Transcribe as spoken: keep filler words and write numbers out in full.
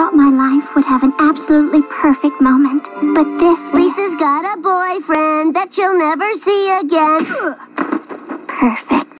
thought my life would have an absolutely perfect moment. But this... Lisa's got a boyfriend that she'll never see again. Perfect.